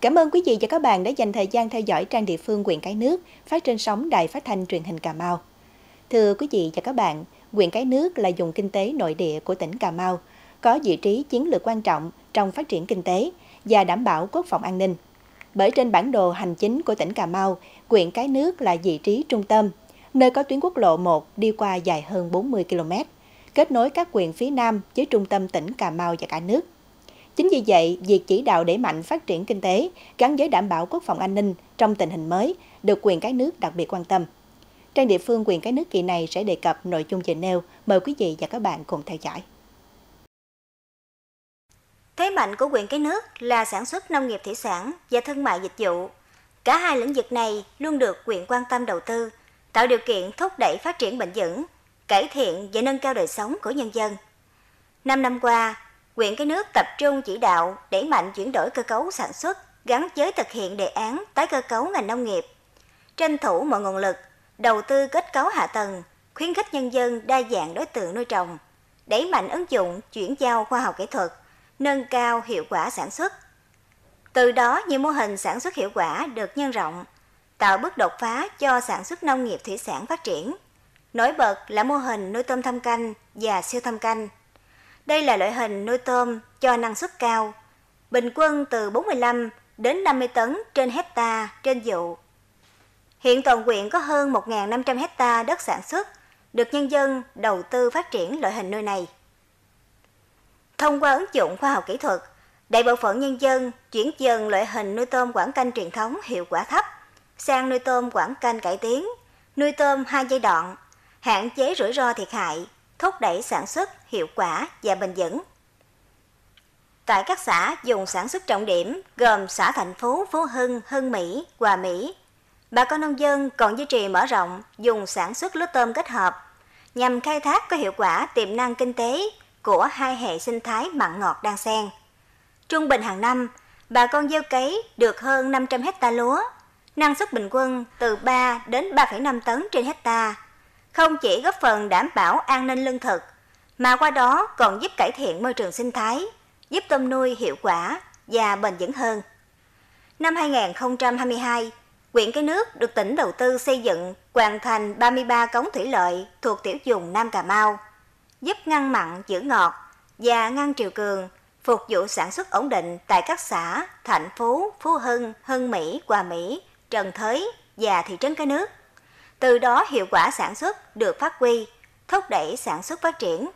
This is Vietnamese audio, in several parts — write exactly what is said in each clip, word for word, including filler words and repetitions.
Cảm ơn quý vị và các bạn đã dành thời gian theo dõi trang địa phương huyện Cái Nước phát trên sóng Đài Phát thanh Truyền hình Cà Mau. Thưa quý vị và các bạn, huyện Cái Nước là vùng kinh tế nội địa của tỉnh Cà Mau, có vị trí chiến lược quan trọng trong phát triển kinh tế và đảm bảo quốc phòng an ninh. Bởi trên bản đồ hành chính của tỉnh Cà Mau, huyện Cái Nước là vị trí trung tâm, nơi có tuyến quốc lộ một đi qua dài hơn bốn mươi ki lô mét, kết nối các huyện phía Nam với trung tâm tỉnh Cà Mau và cả nước. Chính vì vậy, việc chỉ đạo đẩy mạnh phát triển kinh tế gắn với đảm bảo quốc phòng an ninh trong tình hình mới được huyện Cái Nước đặc biệt quan tâm. Trang địa phương huyện Cái Nước kỳ này sẽ đề cập nội dung vừa nêu. Mời quý vị và các bạn cùng theo dõi. Thế mạnh của huyện Cái Nước là sản xuất nông nghiệp thủy sản và thương mại dịch vụ. Cả hai lĩnh vực này luôn được huyện quan tâm đầu tư, tạo điều kiện thúc đẩy phát triển bền vững, cải thiện và nâng cao đời sống của nhân dân. Năm năm qua, huyện Cái Nước tập trung chỉ đạo đẩy mạnh chuyển đổi cơ cấu sản xuất gắn với thực hiện đề án tái cơ cấu ngành nông nghiệp, tranh thủ mọi nguồn lực, đầu tư kết cấu hạ tầng, khuyến khích nhân dân đa dạng đối tượng nuôi trồng, đẩy mạnh ứng dụng chuyển giao khoa học kỹ thuật, nâng cao hiệu quả sản xuất. Từ đó, nhiều mô hình sản xuất hiệu quả được nhân rộng, tạo bước đột phá cho sản xuất nông nghiệp thủy sản phát triển. Nổi bật là mô hình nuôi tôm thâm canh và siêu thâm canh. Đây là loại hình nuôi tôm cho năng suất cao, bình quân từ bốn mươi lăm đến năm mươi tấn trên hecta trên vụ. Hiện toàn huyện có hơn một nghìn năm trăm hecta đất sản xuất, được nhân dân đầu tư phát triển loại hình nuôi này. Thông qua ứng dụng khoa học kỹ thuật, đại bộ phận nhân dân chuyển dần loại hình nuôi tôm quảng canh truyền thống hiệu quả thấp sang nuôi tôm quảng canh cải tiến, nuôi tôm hai giai đoạn, hạn chế rủi ro thiệt hại, thúc đẩy sản xuất hiệu quả và bền vững. Tại các xã vùng sản xuất trọng điểm gồm xã Thạnh Phú, Phú Hưng, Hưng Mỹ, Hòa Mỹ, bà con nông dân còn duy trì mở rộng vùng sản xuất lúa tôm kết hợp nhằm khai thác có hiệu quả tiềm năng kinh tế của hai hệ sinh thái mặn ngọt đan xen. Trung bình hàng năm, bà con gieo cấy được hơn năm trăm hecta lúa, năng suất bình quân từ ba đến ba phẩy năm tấn trên hecta. Không chỉ góp phần đảm bảo an ninh lương thực, mà qua đó còn giúp cải thiện môi trường sinh thái, giúp tôm nuôi hiệu quả và bền vững hơn. Năm hai nghìn không trăm hai mươi hai, huyện Cái Nước được tỉnh đầu tư xây dựng hoàn thành ba mươi ba cống thủy lợi thuộc tiểu vùng Nam Cà Mau, giúp ngăn mặn giữ ngọt và ngăn triều cường, phục vụ sản xuất ổn định tại các xã Thạnh Phú, Phú Hưng, Hưng Mỹ, Hòa Mỹ, Trần Thới và thị trấn Cái Nước. Từ đó hiệu quả sản xuất được phát huy, thúc đẩy sản xuất phát triển.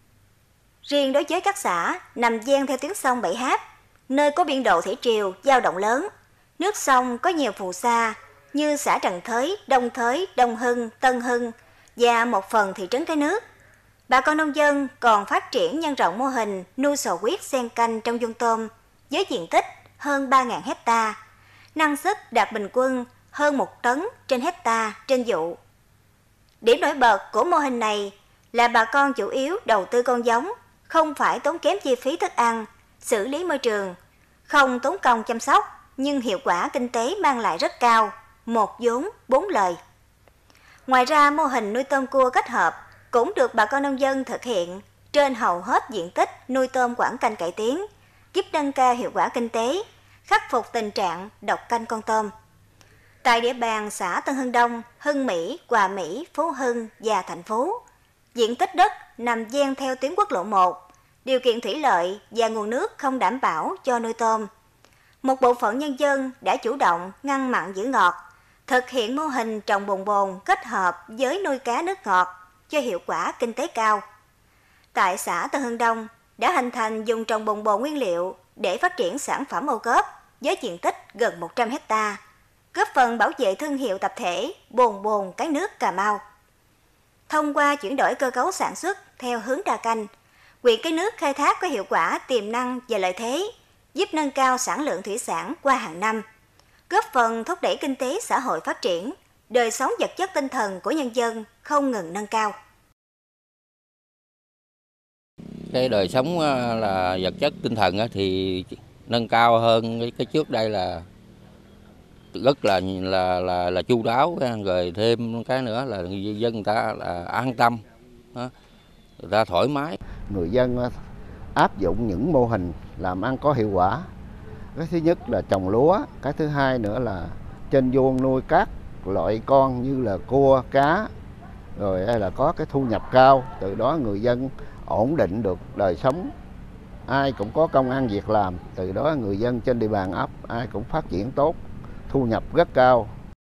Riêng đối với các xã nằm ven theo tuyến sông Bảy Háp, nơi có biên độ thủy triều dao động lớn, nước sông có nhiều phù sa như xã Trần Thới, Đông Thới, Đông Hưng, Tân Hưng và một phần thị trấn Cái Nước. Bà con nông dân còn phát triển nhân rộng mô hình nuôi sò huyết xen canh trong vuông tôm với diện tích hơn ba nghìn hecta, năng suất đạt bình quân hơn một tấn trên hecta trên vụ. Điểm nổi bật của mô hình này là bà con chủ yếu đầu tư con giống, không phải tốn kém chi phí thức ăn, xử lý môi trường, không tốn công chăm sóc, nhưng hiệu quả kinh tế mang lại rất cao, một vốn bốn lời. Ngoài ra, mô hình nuôi tôm cua kết hợp cũng được bà con nông dân thực hiện trên hầu hết diện tích nuôi tôm quảng canh cải tiến, giúp nâng cao hiệu quả kinh tế, khắc phục tình trạng độc canh con tôm. Tại địa bàn xã Tân Hưng Đông, Hưng Mỹ, Hòa Mỹ, Phú Hưng và Thạnh Phú, diện tích đất nằm ven theo tuyến quốc lộ một, điều kiện thủy lợi và nguồn nước không đảm bảo cho nuôi tôm. Một bộ phận nhân dân đã chủ động ngăn mặn giữ ngọt, thực hiện mô hình trồng bồn bồn kết hợp với nuôi cá nước ngọt cho hiệu quả kinh tế cao. Tại xã Tân Hưng Đông đã hình thành vùng trồng bồn bồn nguyên liệu để phát triển sản phẩm ô cốp với diện tích gần một trăm hecta, góp phần bảo vệ thương hiệu tập thể bồn bồn cái nước Cà Mau. Thông qua chuyển đổi cơ cấu sản xuất theo hướng đa canh, huyện Cái Nước khai thác có hiệu quả tiềm năng và lợi thế, giúp nâng cao sản lượng thủy sản qua hàng năm, góp phần thúc đẩy kinh tế xã hội phát triển, đời sống vật chất tinh thần của nhân dân không ngừng nâng cao. Cái đời sống là vật chất tinh thần thì nâng cao hơn cái trước đây là rất là là là, là chu đáo, rồi thêm cái nữa là dân người ta là an tâm, người ta thoải mái. Người dân áp dụng những mô hình làm ăn có hiệu quả, Cái thứ nhất là trồng lúa, cái thứ hai nữa là trên vuông nuôi các loại con như là cua, cá, rồi hay là có cái thu nhập cao, từ đó người dân ổn định được đời sống, ai cũng có công ăn việc làm, từ đó người dân trên địa bàn ấp ai cũng phát triển tốt, thu nhập rất cao.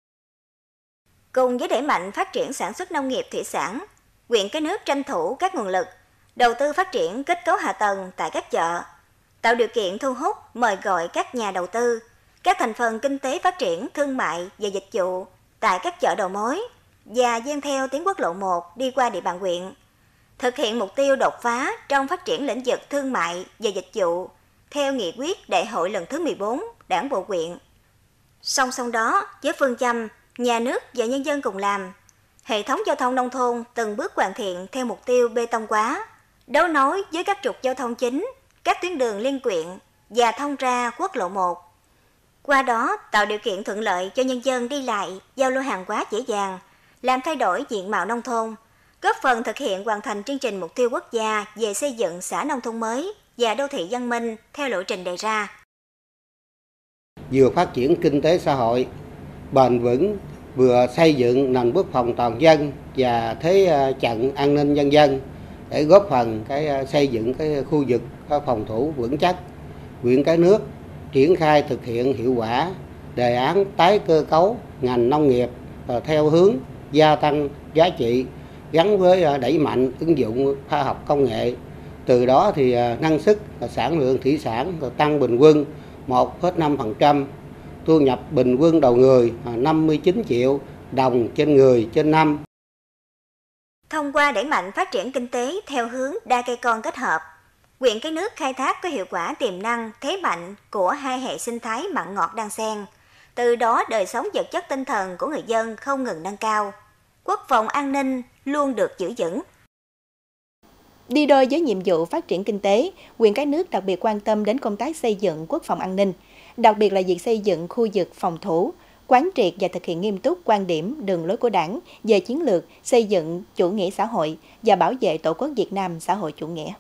Cùng với đẩy mạnh phát triển sản xuất nông nghiệp thủy sản, huyện Cái Nước tranh thủ các nguồn lực, đầu tư phát triển kết cấu hạ tầng tại các chợ, tạo điều kiện thu hút, mời gọi các nhà đầu tư, các thành phần kinh tế phát triển thương mại và dịch vụ tại các chợ đầu mối và duyên theo tuyến quốc lộ một đi qua địa bàn huyện, thực hiện mục tiêu đột phá trong phát triển lĩnh vực thương mại và dịch vụ theo nghị quyết đại hội lần thứ mười bốn Đảng bộ huyện. Song song đó, với phương châm nhà nước và nhân dân cùng làm, hệ thống giao thông nông thôn từng bước hoàn thiện theo mục tiêu bê tông hóa, đấu nối với các trục giao thông chính, các tuyến đường liên quyện và thông ra quốc lộ một. Qua đó tạo điều kiện thuận lợi cho nhân dân đi lại, giao lưu hàng hóa dễ dàng, làm thay đổi diện mạo nông thôn, góp phần thực hiện hoàn thành chương trình mục tiêu quốc gia về xây dựng xã nông thôn mới và đô thị văn minh theo lộ trình đề ra. Vừa phát triển kinh tế xã hội bền vững, vừa xây dựng nền quốc phòng toàn dân và thế trận an ninh nhân dân để góp phần cái xây dựng cái khu vực có phòng thủ vững chắc. Huyện Cái Nước triển khai thực hiện hiệu quả đề án tái cơ cấu ngành nông nghiệp theo hướng gia tăng giá trị gắn với đẩy mạnh ứng dụng khoa học công nghệ. Từ đó thì năng suất sản lượng thủy sản tăng bình quân một phẩy năm phần trăm, thu nhập bình quân đầu người năm mươi chín triệu đồng trên người trên năm. Thông qua đẩy mạnh phát triển kinh tế theo hướng đa cây con kết hợp, huyện Cái Nước khai thác có hiệu quả tiềm năng thế mạnh của hai hệ sinh thái mặn ngọt đan xen. Từ đó đời sống vật chất tinh thần của người dân không ngừng nâng cao. Quốc phòng an ninh luôn được giữ vững. Đi đôi với nhiệm vụ phát triển kinh tế, huyện Cái Nước đặc biệt quan tâm đến công tác xây dựng quốc phòng an ninh, đặc biệt là việc xây dựng khu vực phòng thủ, quán triệt và thực hiện nghiêm túc quan điểm, đường lối của Đảng về chiến lược xây dựng chủ nghĩa xã hội và bảo vệ Tổ quốc Việt Nam xã hội chủ nghĩa.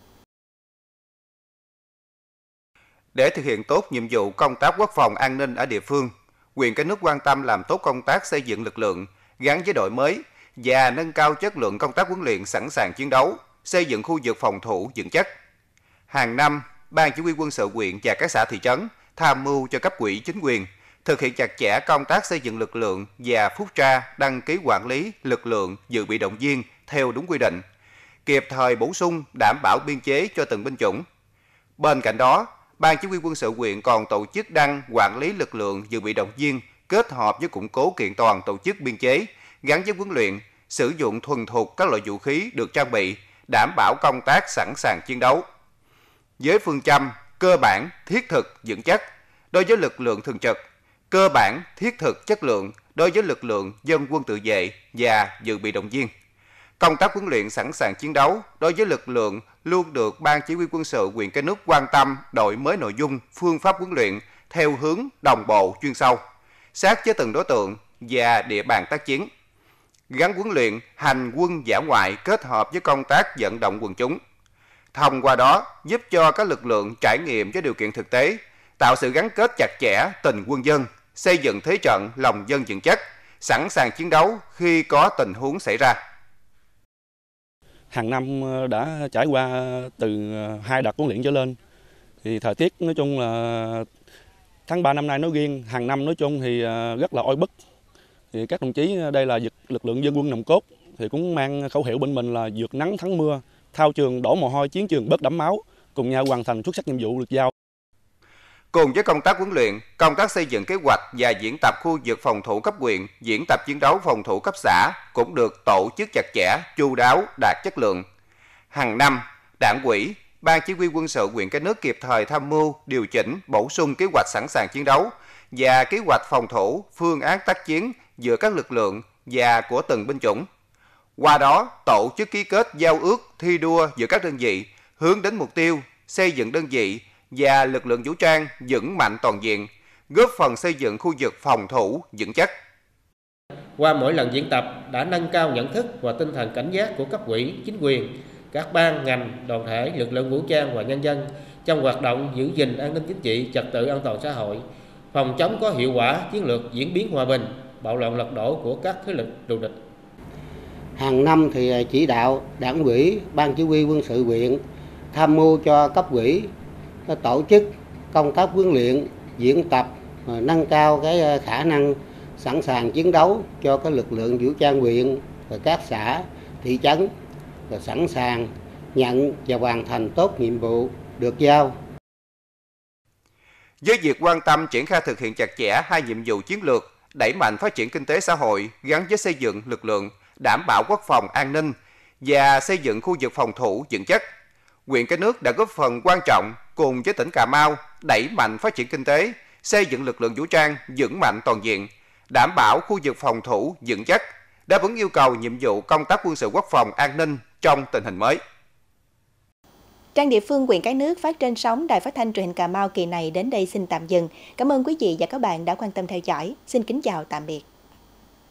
Để thực hiện tốt nhiệm vụ công tác quốc phòng an ninh ở địa phương, huyện Cái Nước quan tâm làm tốt công tác xây dựng lực lượng gắn với đổi mới và nâng cao chất lượng công tác huấn luyện sẵn sàng chiến đấu, xây dựng khu vực phòng thủ vững chắc. Hàng năm, Ban Chỉ huy quân sự huyện và các xã thị trấn tham mưu cho cấp ủy chính quyền thực hiện chặt chẽ công tác xây dựng lực lượng và phúc tra đăng ký quản lý lực lượng dự bị động viên theo đúng quy định, kịp thời bổ sung đảm bảo biên chế cho từng binh chủng. Bên cạnh đó, Ban Chỉ huy quân sự huyện còn tổ chức đăng quản lý lực lượng dự bị động viên kết hợp với củng cố kiện toàn tổ chức biên chế gắn với huấn luyện, sử dụng thuần thục các loại vũ khí được trang bị, đảm bảo công tác sẵn sàng chiến đấu. Với phương châm cơ bản, thiết thực, vững chắc đối với lực lượng thường trực, cơ bản, thiết thực, chất lượng đối với lực lượng dân quân tự vệ và dự bị động viên. Công tác huấn luyện sẵn sàng chiến đấu đối với lực lượng luôn được Ban Chỉ huy quân sự huyện Cái Nước quan tâm đổi mới nội dung, phương pháp huấn luyện theo hướng đồng bộ chuyên sâu, sát với từng đối tượng và địa bàn tác chiến. Gắn huấn luyện hành quân dã ngoại kết hợp với công tác vận động quần chúng. Thông qua đó giúp cho các lực lượng trải nghiệm với điều kiện thực tế, tạo sự gắn kết chặt chẽ tình quân dân, xây dựng thế trận lòng dân vững chắc, sẵn sàng chiến đấu khi có tình huống xảy ra. Hàng năm đã trải qua từ hai đợt huấn luyện trở lên, thì thời tiết nói chung là tháng ba năm nay nói riêng, hàng năm nói chung thì rất là oi bức. Thì các đồng chí đây là lực lượng dân quân nòng cốt, thì cũng mang khẩu hiệu bên mình là vượt nắng thắng mưa, thao trường đổ mồ hôi, chiến trường bớt đẫm máu, cùng nhau hoàn thành xuất sắc nhiệm vụ được giao. Cùng với công tác huấn luyện, công tác xây dựng kế hoạch và diễn tập khu vực phòng thủ cấp huyện, diễn tập chiến đấu phòng thủ cấp xã cũng được tổ chức chặt chẽ, chu đáo, đạt chất lượng. Hàng năm, Đảng ủy, Ban Chỉ huy quân sự huyện Cái Nước kịp thời tham mưu, điều chỉnh, bổ sung kế hoạch sẵn sàng chiến đấu và kế hoạch phòng thủ, phương án tác chiến giữa các lực lượng và của từng binh chủng. Qua đó, tổ chức ký kết giao ước thi đua giữa các đơn vị, hướng đến mục tiêu xây dựng đơn vị và lực lượng vũ trang vững mạnh toàn diện, góp phần xây dựng khu vực phòng thủ vững chắc. Qua mỗi lần diễn tập đã nâng cao nhận thức và tinh thần cảnh giác của cấp ủy, chính quyền các ban, ngành, đoàn thể, lực lượng vũ trang và nhân dân trong hoạt động giữ gìn an ninh chính trị, trật tự an toàn xã hội, phòng chống có hiệu quả chiến lược diễn biến hòa bình, bạo loạn lật đổ của các thế lực thù địch. Hàng năm thì chỉ đạo Đảng ủy, Ban Chỉ huy Quân sự huyện tham mưu cho cấp ủy tổ chức công tác huấn luyện, diễn tập, nâng cao cái khả năng sẵn sàng chiến đấu cho các lực lượng vũ trang huyện và các xã, thị trấn, và sẵn sàng nhận và hoàn thành tốt nhiệm vụ được giao. Với việc quan tâm triển khai thực hiện chặt chẽ hai nhiệm vụ chiến lược, đẩy mạnh phát triển kinh tế xã hội gắn với xây dựng lực lượng, đảm bảo quốc phòng an ninh và xây dựng khu vực phòng thủ vững chắc, huyện Cái Nước đã góp phần quan trọng cùng với tỉnh Cà Mau đẩy mạnh phát triển kinh tế, xây dựng lực lượng vũ trang vững mạnh toàn diện, đảm bảo khu vực phòng thủ vững chắc, đáp ứng yêu cầu nhiệm vụ công tác quân sự quốc phòng an ninh trong tình hình mới. Trang địa phương huyện Cái Nước phát trên sóng Đài Phát thanh Truyền hình Cà Mau kỳ này đến đây xin tạm dừng. Cảm ơn quý vị và các bạn đã quan tâm theo dõi. Xin kính chào tạm biệt.